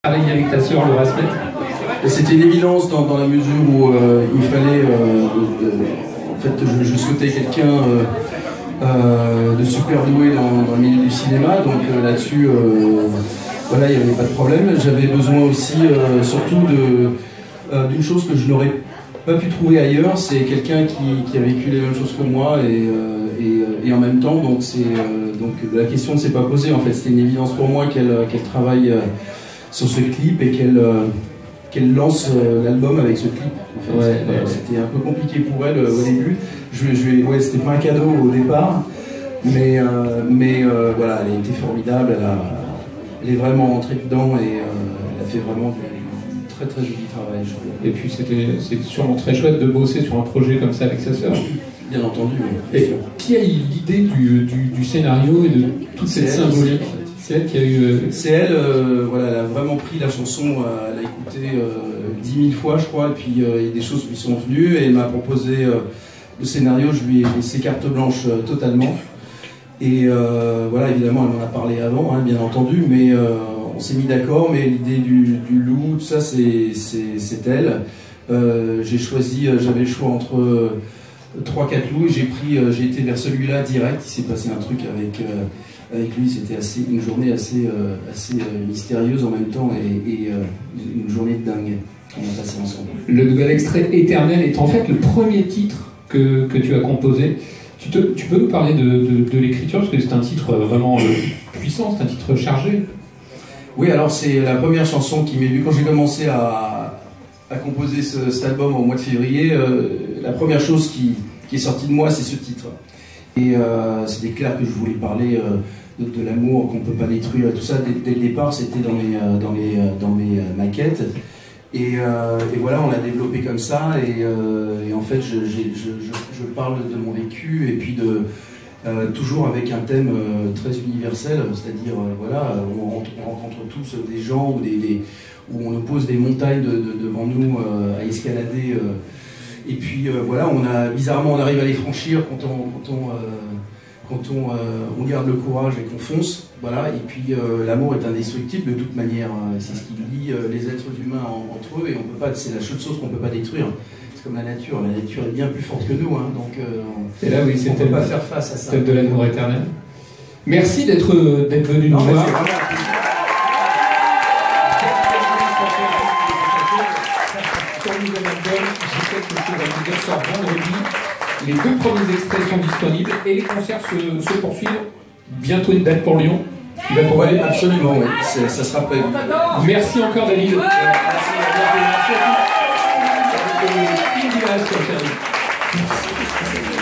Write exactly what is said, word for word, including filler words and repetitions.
Travailler avec ta sœur Laura Smith. C'était une évidence dans, dans la mesure où euh, il fallait, euh, euh, en fait, je, je souhaitais quelqu'un euh, euh, de super doué dans, dans le milieu du cinéma, donc euh, là-dessus, euh, voilà, il n'y avait pas de problème. J'avais besoin aussi, euh, surtout, de, euh, d'une chose que je n'aurais pas pu trouver ailleurs, c'est quelqu'un qui, qui a vécu les mêmes choses que moi et, euh, et, et en même temps, donc, c'est, euh, donc la question ne s'est pas posée. En fait, c'était une évidence pour moi qu'elle, qu'elle travaille euh, sur ce clip et qu'elle euh, qu'elle lance euh, l'album avec ce clip. En fait, ouais, ouais, c'était un peu compliqué pour elle euh, au début. Je, je, ouais, c'était pas un cadeau au départ, mais, euh, mais euh, voilà, elle a été formidable. Elle, a, elle est vraiment rentrée dedans et euh, elle a fait vraiment du très très joli travail. Je trouve. Et puis c'était c'est sûrement très chouette de bosser sur un projet comme ça avec sa sœur. Bien entendu. Oui. Et qui a eu l'idée du, du, du scénario et de toute cette symbolique? C'est elle qui a eu... Euh... C'est elle, euh, voilà, elle a vraiment pris la chanson, euh, elle a écouté dix mille fois je crois, et puis euh, des choses lui sont venues, et elle m'a proposé euh, le scénario, je lui ai laissé carte blanche euh, totalement. Et euh, voilà, évidemment elle m'en a parlé avant, hein, bien entendu, mais euh, on s'est mis d'accord, mais l'idée du, du loup, tout ça c'est elle. Euh, j'ai choisi, euh, j'avais le choix entre euh, trois quatre loups, et j'ai pris, euh, j'ai été vers celui-là direct. Il s'est passé un truc avec... Euh, Avec lui, c'était assez, une journée assez, euh, assez euh, mystérieuse en même temps et, et euh, une journée de dingue qu'on a passé ensemble. Le nouvel extrait Éternel est en fait le premier titre que, que tu as composé. Tu, te, tu peux nous parler de, de, de l'écriture, parce que c'est un titre vraiment euh, puissant, c'est un titre chargé. Oui, alors c'est la première chanson qui m'est venue quand j'ai commencé à, à composer ce, cet album au mois de février. Euh, la première chose qui, qui est sortie de moi, c'est ce titre. Et euh, c'était clair que je voulais parler euh, de, de l'amour qu'on ne peut pas détruire et tout ça. Dès, dès le départ, c'était dans mes, euh, dans mes, euh, dans mes euh, maquettes. Et, euh, et voilà, on l'a développé comme ça. Et, euh, et en fait, je, je, je, je parle de mon vécu et puis de, euh, toujours avec un thème euh, très universel. C'est-à-dire, euh, voilà, on rencontre, on rencontre tous des gens où, des, des, où on nous pose des montagnes de, de, devant nous euh, à escalader. Euh, Et puis euh, voilà, on a, bizarrement on arrive à les franchir quand on, quand on, euh, quand on, euh, on garde le courage et qu'on fonce. Voilà. Et puis euh, l'amour est indestructible de toute manière. C'est ce qui lie euh, les êtres humains en, entre eux et on peut pas. C'est la seule chose qu'on ne peut pas détruire. C'est comme la nature. La nature est bien plus forte que nous. Hein, donc euh, et là, oui, on ne peut pas faire face à ça. Peut-être de l'amour éternel. Merci d'être d'être venu nous voir. Sort vendredi. Les deux premiers extraits sont disponibles et les concerts se, se poursuivent. Bientôt une date pour Lyon. Tu vas pour ouais, absolument, oui. Ça se rappelle. Merci encore, David. Ouais. Merci à tous. Merci à tous.